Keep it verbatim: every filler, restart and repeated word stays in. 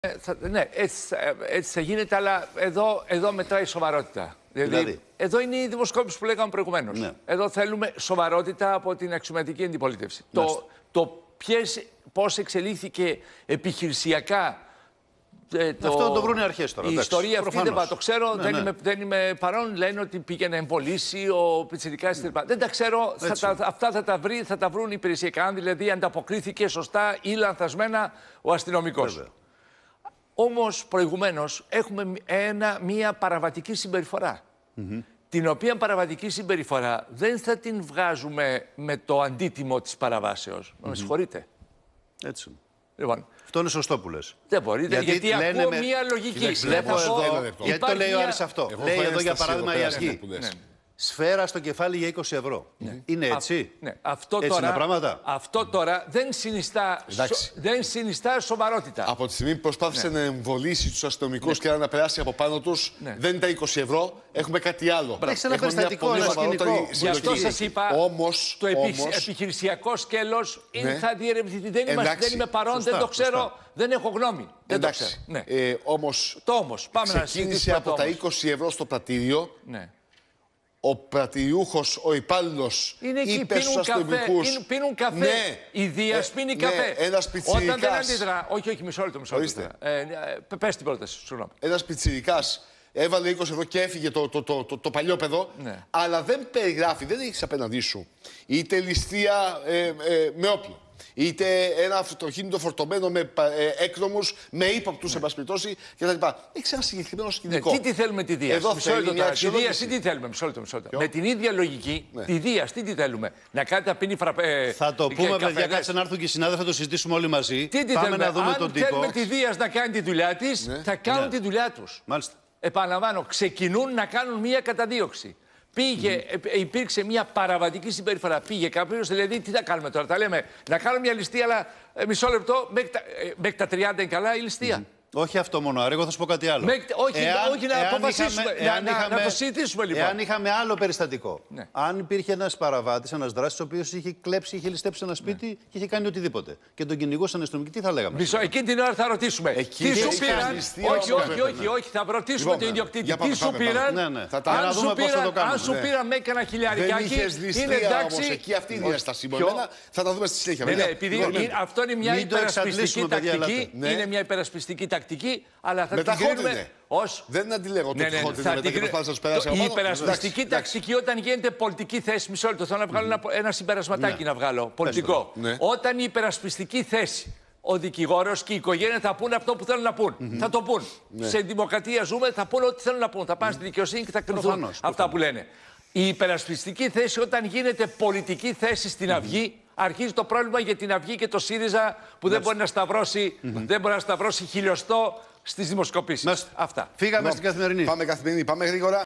Ε, θα, ναι, έτσι, έτσι θα γίνεται, αλλά εδώ, εδώ μετράει σοβαρότητα. Δηλαδή, δηλαδή, εδώ είναι η δημοσκόπηση που λέγαμε προηγουμένως. Ναι. Εδώ θέλουμε σοβαρότητα από την αξιωματική αντιπολίτευση. Το, το ποιες, πώς εξελίχθηκε επιχειρησιακά. Ε, το, αυτό το βρουν οι αρχές τώρα. Η εντάξει, ιστορία αυτή προφανώς. δεν το ξέρω, ναι, δεν, ναι. Είμαι, δεν είμαι παρόν. Λένε ότι πήγαινε εμβολήσει ο Πιτσιρικάς κλπ. Δεν τα ξέρω. Θα τα, αυτά θα τα, βρει, θα τα βρουν υπηρεσιακά. Αν δηλαδή ανταποκρίθηκε σωστά ή λανθασμένα ο αστυνομικός. Βέβαια. Όμως, προηγουμένως, έχουμε ένα, μία παραβατική συμπεριφορά. Mm-hmm. Την οποία παραβατική συμπεριφορά δεν θα την βγάζουμε με το αντίτιμο της παραβάσεως. Mm-hmm. Με συγχωρείτε. Έτσι. Λοιπόν, αυτό είναι σωστό που λες. Δεν μπορείτε, γιατί, γιατί ακούω με... μία λογική. Βλέπω εδώ, γιατί το λέει ο Άρης αυτό. Εγώ λέει εδώ για παράδειγμα η Αυγή. Ναι. Σφαίρα στο κεφάλι για είκοσι ευρώ. Ναι. Είναι έτσι. Α, ναι. Αυτό, έτσι τώρα, είναι πράγματα. Αυτό τώρα δεν συνιστά, σο, δεν συνιστά σοβαρότητα. Από τη στιγμή που προσπάθησε ναι. να εμβολήσει τους αστυνομικούς ναι. και να περάσει από πάνω τους, ναι. δεν είναι τα είκοσι ευρώ, έχουμε κάτι άλλο. Έχει ένα περιστατικό, ένα σκηνικό. Γι' αυτό σας είπα, όμως, το όμως, επιχειρησιακό σκέλος ναι. θα διερευνηθεί. Δεν, είμαστε, δεν είμαι παρόν, σωστά, δεν το ξέρω, σωστά. Δεν έχω γνώμη. Δεν εντάξει. το ξέρω. Ναι. Ε, όμως, το όμως, πάμε να ξεκίνησε από τα είκοσι ευρώ στο πρατήριο. Ναι. Ο πρατηριούχος, ο υπάλληλος, είπε στους αστυνομικούς. Πίνουν καφέ. Ναι. Η Δίας ε, πίνει καφέ. Ναι, ένας πιτσιρικάς. Όταν δεν αντιδρά. Όχι, όχι, μισό λεπτό. Μισό λεπτό. Ε, πες την πρόταση, συγγνώμη. Ένας πιτσιρικάς έβαλε είκοσι ευρώ και έφυγε το, το, το, το, το παλιόπαιδο. Ναι. Αλλά δεν περιγράφει, δεν έχεις απέναντί σου είτε ληστεία ε, ε, με όπλο, είτε ένα αυτοκίνητο φορτωμένο με ε, έκδρομους, με ύποπτους, εν πάση περιπτώσει κτλ. Έχει ένα συγκεκριμένο σκηνικό. Ναι, τι, τι θέλουμε τη Δίας. Εδώ θέλει μια τη Δίας, τι, τι θέλουμε, μισό λεπτό, μισό λεπτό. Με την ίδια λογική, ναι. τη Δίας, τι, τι θέλουμε. Να κάνετε να πίνει φραπέ. Θα το πούμε, παιδιά, κάτσε να έρθουν και οι συνάδελφοι, θα το συζητήσουμε όλοι μαζί. Τι, τι Πάμε θέλουμε. να δούμε Αν τον τύπο. Αν θέλουμε τη Δίας να κάνει τη δουλειά της, ναι. θα κάνουν ναι. τη δουλειά τους. Μάλιστα. Επαναλαμβάνω, ξεκινούν να κάνουν μία καταδίωξη. Πήγε, mm. υπήρξε μια παραβατική συμπεριφορά. Πήγε κάποιος, δηλαδή τι θα κάνουμε τώρα. Τα λέμε να κάνουμε μια ληστεία, αλλά ε, μισό λεπτό, μέχρι τα, ε, μέχρι τα τριάντα είναι καλά η ληστεία. Mm. Όχι αυτό μόνο, Άρη, εγώ θα σου πω κάτι άλλο. Μέχρι, όχι, εάν, όχι να εάν αποφασίσουμε, είχαμε, να, εάν να, είχαμε, να το συζητήσουμε λοιπόν. Εάν είχαμε άλλο περιστατικό, ναι. αν υπήρχε ένας παραβάτης, ένας δράστης, ο οποίος είχε κλέψει, είχε ληστέψει ένα σπίτι ναι. και είχε κάνει οτιδήποτε. Και τον κυνηγούσαν αστυνομικοί, τι θα λέγαμε. Μισό, εκείνη την ώρα θα ρωτήσουμε. Εκεί τι σου πήραν. Όχι, όχι, όχι, όχι, θα ρωτήσουμε τον ιδιοκτήτη. Τι σου πήραν. Αν σου πήραν με έκανα χιλιαρικάκι. Είναι εντάξει. Εκεί αυτή η διάσταση. Θα τα δούμε στη συνέχεια. Αυτό είναι μια υπερασπιστική τακτική. Είναι μια υπερασπιστική τακτική. Αλλά θα την κρίνουμε ως... Δεν αντιλέγω το τυχόντιν μετά και προσπάθησα να σου περάσει από Η πάνω. υπερασπιστική τακτική όταν γίνεται πολιτική θέση... Μισό λεπτό, θέλω να βγάλω ένα, ένα συμπερασματάκι να βγάλω, πολιτικό. Όταν η υπερασπιστική θέση, ο δικηγόρος και η οικογένεια θα πούν αυτό που θέλουν να πούν. Θα το πούν. Σε δημοκρατία ζούμε, θα πούν ό,τι θέλουν να πούν. Θα πάνε στη δικαιοσύνη και θα κρυθούν αυτά που λένε. Η υπερασπιστική θέση όταν γίνεται πολιτική θέση στην Αυγή, αρχίζει το πρόβλημα για την Αυγή και το ΣΥΡΙΖΑ που δεν μπορεί να σταυρώσει, mm-hmm. δεν μπορεί να σταυρώσει χιλιοστό στις δημοσκοπήσεις. Αυτά. Φύγαμε στην Καθημερινή. Πάμε Καθημερινή, πάμε γρήγορα.